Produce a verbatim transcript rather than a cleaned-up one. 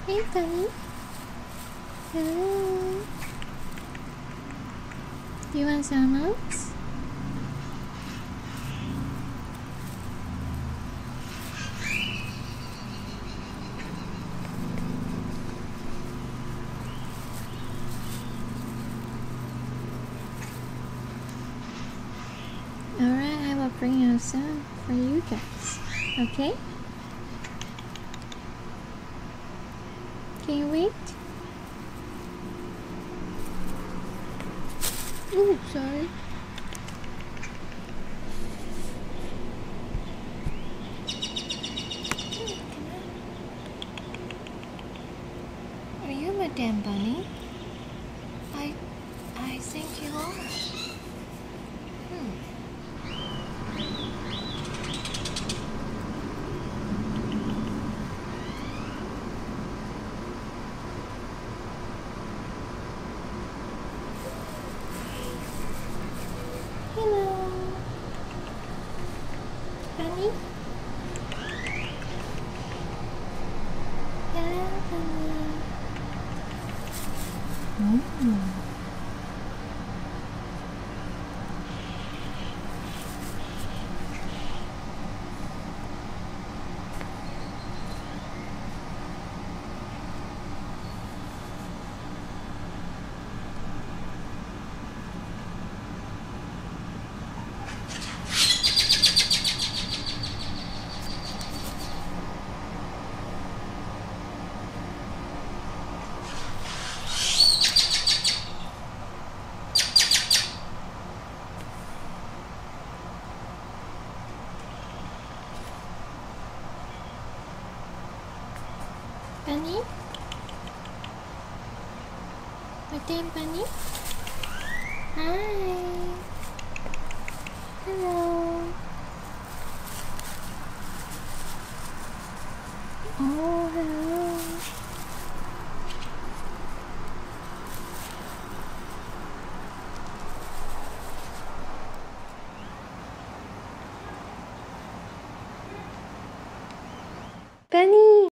Hey, Bunny. Hello. Do you want some oats? Alright, I will bring out some for you guys. Okay? Can you wait? Ooh, sorry. Are you Madame Bunny? I... I think you are. Hmm. Hello. Bunny? Hello, Bunny. Mm. Bunny? Madame Bunny? Hi. Hello. Oh, hello. Bunny!